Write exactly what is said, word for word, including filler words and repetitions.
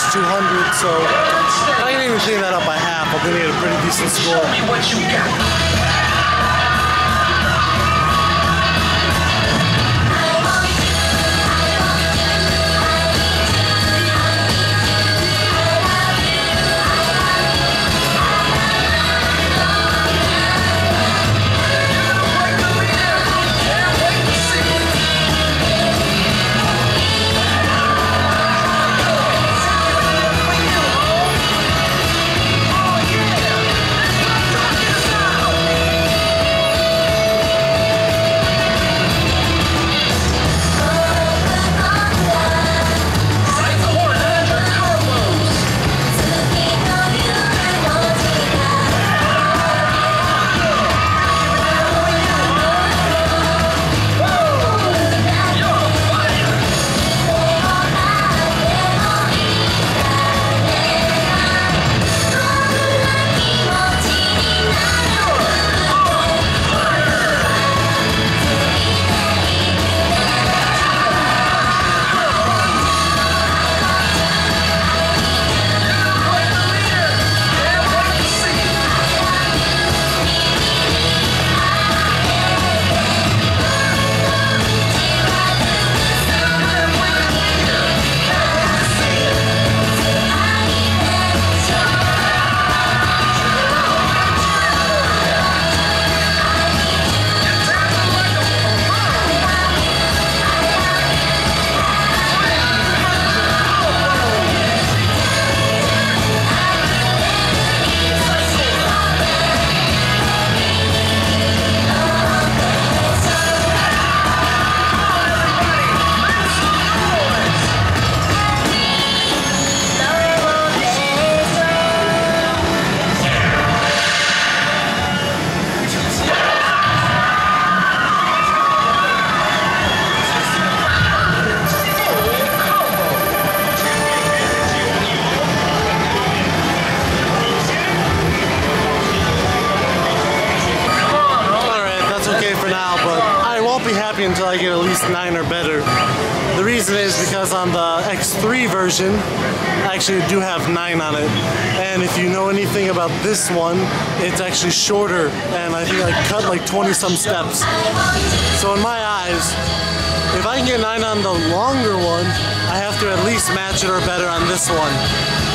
two hundred, so if I can even clean that up by half, I'm gonna get a pretty decent score. Show me what you got. Until I get at least nine or better. The reason is because on the X three version, I actually do have nine on it. And if you know anything about this one, it's actually shorter, and I think I cut like twenty some steps. So in my eyes, if I can get nine on the longer one, I have to at least match it or better on this one.